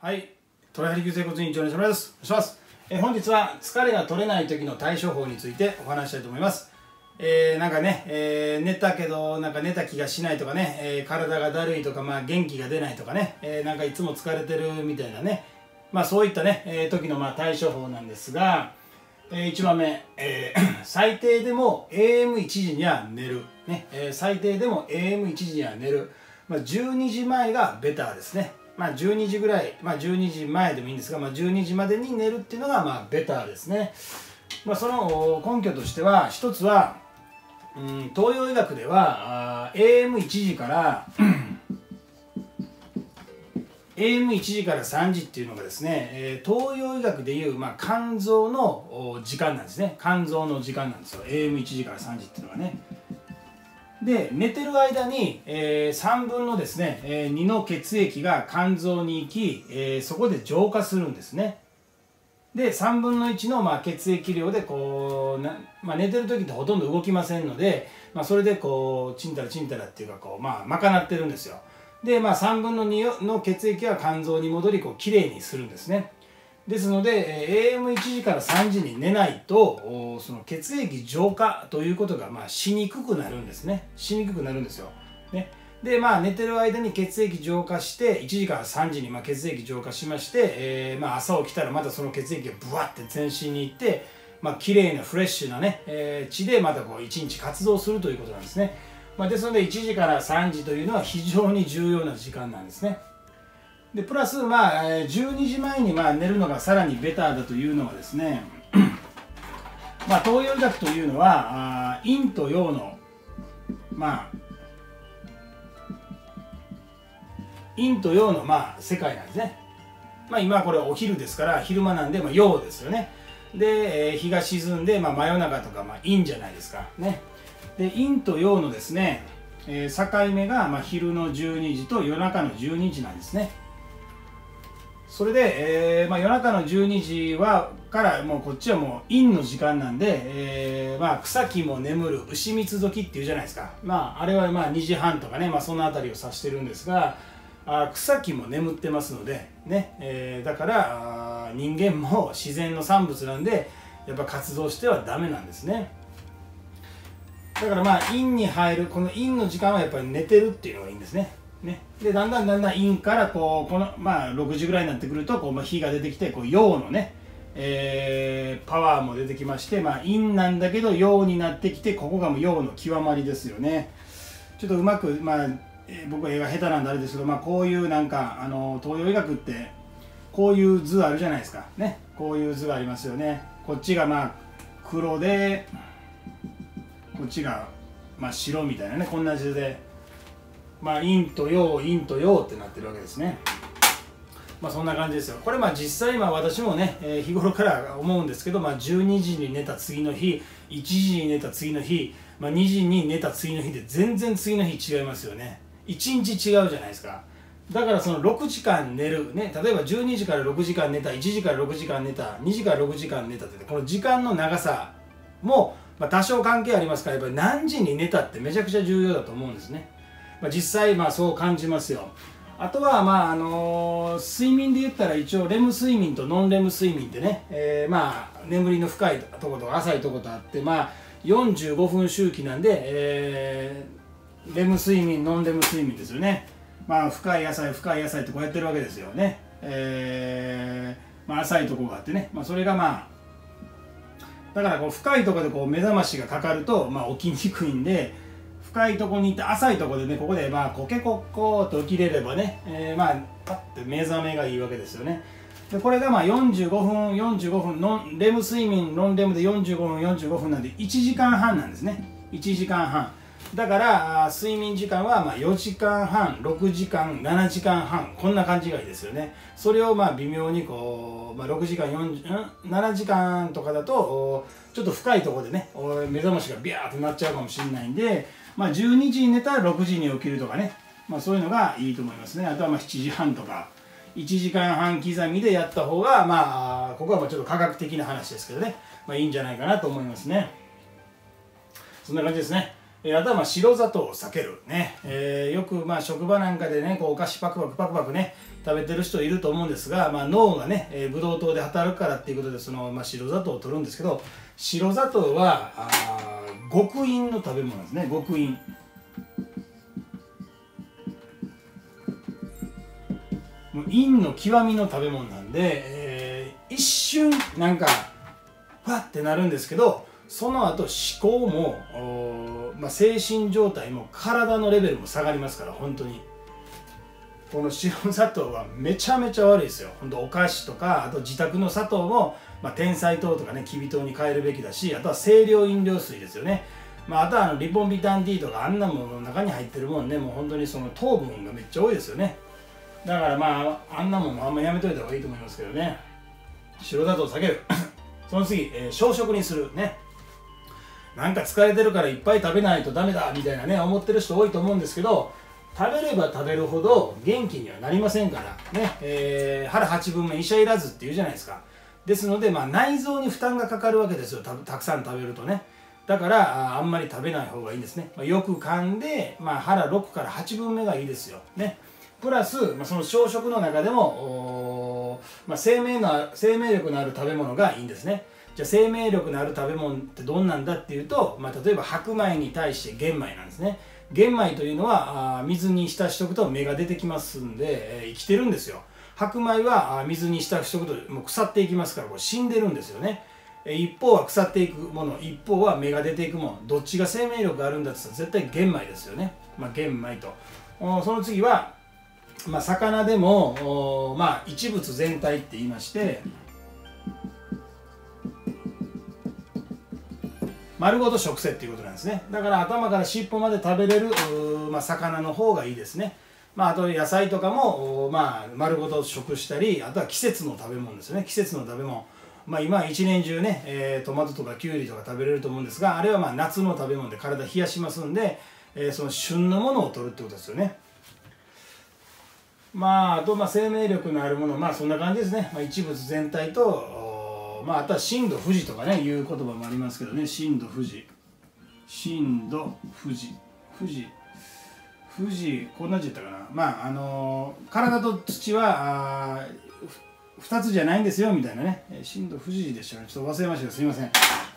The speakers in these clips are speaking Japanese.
はい、トライハリ急整骨院長の西村です。お願いします。本日は疲れが取れない時の対処法についてお話したいと思います。なんかね、寝たけどなんか寝た気がしないとかね、体がだるいとか、元気が出ないとかね、なんかいつも疲れてるみたいなね、そういったね、時の対処法なんですが、1番目、最低でも AM1 時には寝る、ね、最低でも AM1 時には寝る、12時前がベターですね。12時ぐらい、12時前でもいいんですが、12時までに寝るっていうのがベターですね。その根拠としては、一つは、東洋医学ではAM1 時からAM1 時から3時っていうのがですね、東洋医学でいう、肝臓の時間なんですね。肝臓の時間なんですよ。AM1 時から3時っていうのがね。で、寝てる間に、3分のですね、2の血液が肝臓に行き、そこで浄化するんですね。で、3分の1の血液量でこう寝てる時ってほとんど動きませんので、それでこうちんたらちんたらっていうかこう賄ってるんですよ。で、3分の2の血液は肝臓に戻りこうきれいにするんですね。ですので AM1 時から3時に寝ないとその血液浄化ということがしにくくなるんですね。しにくくなるんですよ。ね、で寝てる間に血液浄化して1時から3時に血液浄化しまして、朝起きたらまたその血液がブワッて全身に行って綺麗なフレッシュなね、血でまたこう1日活動するということなんですね。ですので1時から3時というのは非常に重要な時間なんですね。でプラス12時前に寝るのがさらにベターだというのはですね東洋医学というのは陰と陽の陰と陽の世界なんですね。今これお昼ですから昼間なんで陽ですよね。で、日が沈んで真夜中とか陰じゃないですかね。で陰と陽のですね、境目が昼の12時と夜中の12時なんですね。それで、夜中の12時からもうこっちはもう陰の時間なんで、草木も眠る牛蜜時っていうじゃないですか。あれは2時半とかね、その辺りを指してるんですが、草木も眠ってますのでね、だから人間も自然の産物なんでやっぱ活動してはダメなんですね。だから陰に入るこの陰の時間はやっぱり寝てるっていうのがいいんですね。でだんだん陰からこの6時ぐらいになってくると火が出てきて陽のね、パワーも出てきまして、陰なんだけど陽になってきて、ここがもう陽の極まりですよね。ちょっとうまく僕は絵が下手なんであれですけど、こういうなんか東洋医学ってこういう図あるじゃないですかね。こういう図がありますよね。こっちが黒でこっちが白みたいなね、こんな図で陰と陽陰と陽ってなってるわけですね。そんな感じですよ。これ実際私もね、日頃から思うんですけど、12時に寝た次の日、1時に寝た次の日、2時に寝た次の日で全然次の日違いますよね。1日違うじゃないですか。だからその6時間寝る、ね、例えば12時から6時間寝た、1時から6時間寝た、2時から6時間寝たって、この時間の長さも多少関係ありますから、やっぱり何時に寝たってめちゃくちゃ重要だと思うんですね。実際そう感じますよ。あとは睡眠で言ったら一応レム睡眠とノンレム睡眠ってね、眠りの深いとこと浅いとことあって45分周期なんで、レム睡眠ノンレム睡眠ですよね。深い浅い深い浅いってこうやってるわけですよね。浅いとこがあってね、それがだから深いところで目覚ましがかかると起きにくいんで、深いところにいて浅いところでね、ここでコケコッコーと起きれればね、パッて目覚めがいいわけですよね。でこれが45分レム睡眠ノンレムで45分なんで1時間半なんですね。1時間半だから睡眠時間は4時間半6時間7時間半こんな感じがいいですよね。それを微妙に6時間7時間とかだとちょっと深いところでね目覚ましがビャーってなっちゃうかもしれないんで、12時に寝たら6時に起きるとかね、そういうのがいいと思いますね。あとは7時半とか1時間半刻みでやった方がここはちょっと科学的な話ですけどね、いいんじゃないかなと思いますね。そんな感じですね。 あとは白砂糖を避けるね、よく職場なんかでねこうお菓子パクパクね食べてる人いると思うんですが、脳がね、ブドウ糖で働くからっていうことで白砂糖を取るんですけど、白砂糖は極陰の食べ物なんですね。極陰もう陰の極みの食べ物なんで、一瞬なんかファってなるんですけど、その後思考も、精神状態も体のレベルも下がりますから。本当にこの白砂糖はめちゃめちゃ悪いですよ。本当お菓子とか、あと自宅の砂糖も、天才糖とかねきび糖に変えるべきだし、あとは清涼飲料水ですよね。あとはリポンビタン D とかあんなものの中に入ってるもんね、もう本当にその糖分がめっちゃ多いですよね。だからあんなもんもあんまやめといた方がいいと思いますけどね。白砂糖を避けるその次、小食にするね。なんか疲れてるからいっぱい食べないとダメだみたいなね思ってる人多いと思うんですけど、食べれば食べるほど元気にはなりませんからね。腹8分目医者いらずって言うじゃないですか。ですので内臓に負担がかかるわけですよ、たくさん食べるとね。だからあんまり食べない方がいいんですね。よく噛んで、腹6から8分目がいいですよね。プラス、その小食の中でも生命力のある食べ物がいいんですね。じゃあ生命力のある食べ物ってどんなんだっていうと、例えば白米に対して玄米なんですね。玄米というのは水に浸しておくと芽が出てきますんで、生きてるんですよ。白米は水に浸しておくともう腐っていきますから、これ死んでるんですよね。一方は腐っていくもの、一方は芽が出ていくもの、どっちが生命力があるんだって言ったら絶対玄米ですよね。玄米とその次は魚でも一物全体って言いまして、丸ごと食せっていうことなんですね。だから頭から尻尾まで食べれる魚の方がいいですね。あと野菜とかも丸ごと食したり、あとは季節の食べ物ですよね。季節の食べ物、今一年中ね、トマトとかキュウリとか食べれると思うんですが、あれは夏の食べ物で体冷やしますんで、その旬のものを取るってことですよね。あと生命力のあるもの、そんな感じですね。一物全体とあとは震度富士とかねいう言葉もありますけどね。震度富士こんな字言ったかな。体と土は2つじゃないんですよみたいなね。震度富士でしたね。ちょっと忘れましたけどすいません。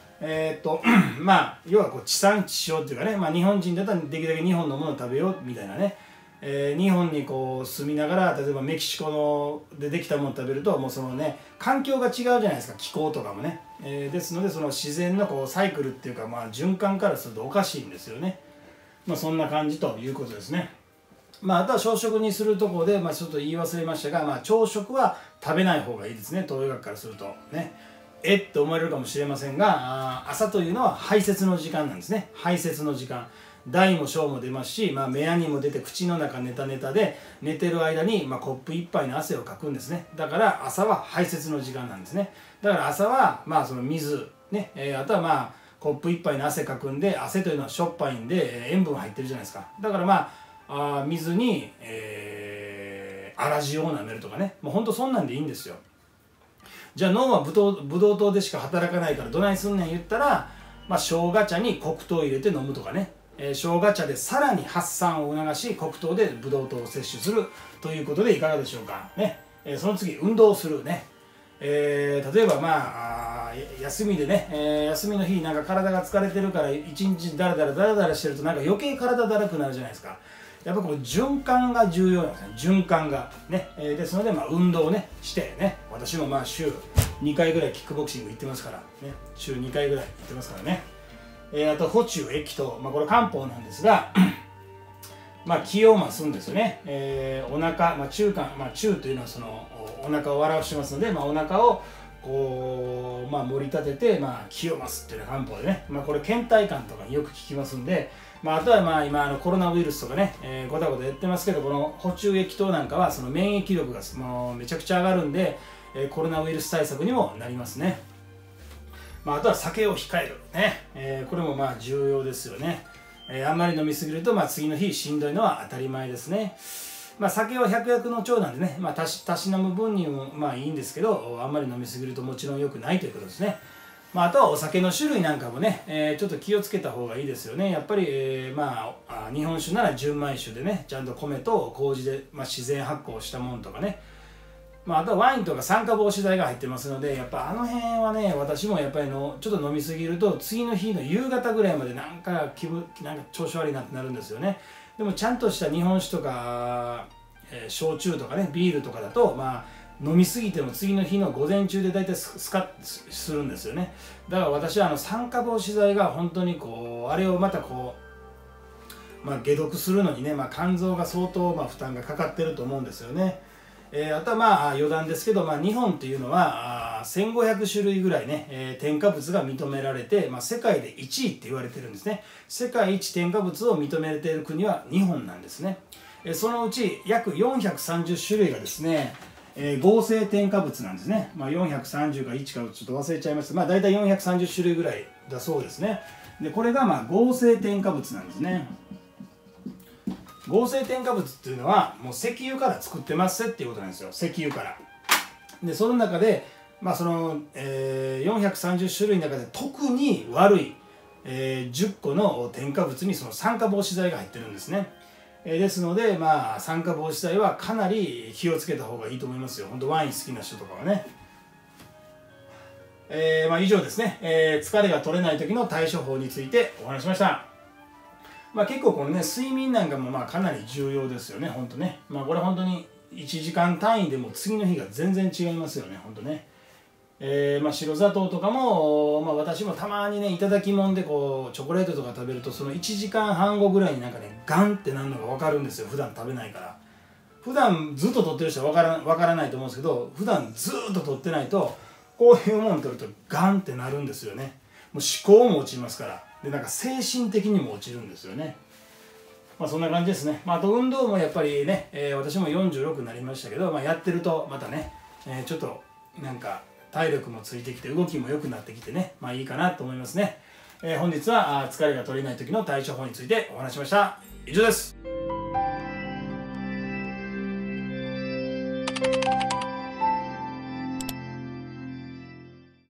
要は地産地消っていうかね、日本人だったらできるだけ日本のものを食べようみたいなね。日本に住みながら例えばメキシコでできたものを食べると、もうそのね環境が違うじゃないですか、気候とかもね。ですのでその自然のサイクルっていうか、循環からするとおかしいんですよね。そんな感じということですね。あとは小食にするところで、ちょっと言い忘れましたが、朝食は食べない方がいいですね、東洋学からするとね。って思われるかもしれませんが、朝というのは排泄の時間なんですね。排泄の時間、大も小も出ますし、目やにも出て口の中ネタネタで、寝てる間に、コップ一杯の汗をかくんですね。だから朝は排泄の時間なんですね。だから朝はその水ね、あとはコップ一杯の汗かくんで、汗というのはしょっぱいんで塩分入ってるじゃないですか。だから水に、粗塩を舐めるとかね、もうほんとそんなんでいいんですよ。じゃあ脳はブドウ糖でしか働かないからどないすんねん言ったら、生姜茶に黒糖を入れて飲むとかね、生姜茶でさらに発散を促し黒糖でブドウ糖を摂取するということでいかがでしょうかね。その次、運動をするね。例えば休みでね、休みの日なんか体が疲れてるから一日ダラダラしてるとなんか余計体だるくなるじゃないですか。やっぱこう循環が重要なんですね。循環がね、ですので運動をねしてね、私も週2回ぐらいキックボクシング行ってますからね、週2回ぐらい行ってますからね。あと補中益糖、これ漢方なんですが気を増すんですよね。お腹、中というのはそのお腹を表しますので、お腹をこう盛り立てて気を増すっていうのが漢方でね、これ倦怠感とかによく効きますんで、あとは今コロナウイルスとかね、ごたごたやってますけど、この補中益糖なんかはその免疫力がもうめちゃくちゃ上がるんで、コロナウイルス対策にもなりますね。あとは酒を控えるね、これも重要ですよね。あんまり飲みすぎると次の日しんどいのは当たり前ですね。酒は百薬の長なんでね、たしなむ分にもいいんですけど、あんまり飲みすぎるともちろん良くないということですね。 あとはお酒の種類なんかもね、ちょっと気をつけた方がいいですよね。やっぱり、日本酒なら純米酒でね、ちゃんと米と麹で、自然発酵したものとかね、あとはワインとか酸化防止剤が入ってますので、やっぱあの辺はね、私もやっぱりちょっと飲みすぎると次の日の夕方ぐらいまでなんか調子悪いなってなるんですよね。でもちゃんとした日本酒とか、焼酎とかね、ビールとかだと飲みすぎても次の日の午前中で大体スカッするんですよね。だから私は酸化防止剤が本当にあれをまた解毒するのにね、肝臓が相当負担がかかってると思うんですよね。あとは余談ですけど、日本っていうのは1500種類ぐらいね、添加物が認められて、世界で1位って言われてるんですね。世界一添加物を認められている国は日本なんですね。そのうち約430種類がですね、合成添加物なんですね。430か1かちょっと忘れちゃいました。大体430種類ぐらいだそうですね。でこれが合成添加物なんですね。合成添加物っていうのはもう石油から作ってますっていうことなんですよ。石油から。でその中で430種類の中で特に悪い、10個の添加物にその酸化防止剤が入ってるんですね。ですので酸化防止剤はかなり気をつけた方がいいと思いますよ。本当ワイン好きな人とかはね。以上ですね、疲れが取れない時の対処法についてお話ししました。結構このね睡眠なんかもかなり重要ですよね。本当ね。これ本当に1時間単位でも次の日が全然違いますよね。本当ね。白砂糖とかも、私もたまにねいただきもんでチョコレートとか食べるとその1時間半後ぐらいにガンってなるのが分かるんですよ。普段食べないから。普段ずっと取ってる人は分からないと思うんですけど、普段ずっと取ってないとこういうもの取るとガンってなるんですよね。もう思考も落ちますから。で精神的にも落ちるんですよね。そんな感じですね。あと運動もやっぱりね、私も46になりましたけど、やってるとまたね、ちょっと体力もついてきて動きも良くなってきてね、いいかなと思いますね。本日は疲れが取れない時の対処法についてお話ししました。以上です。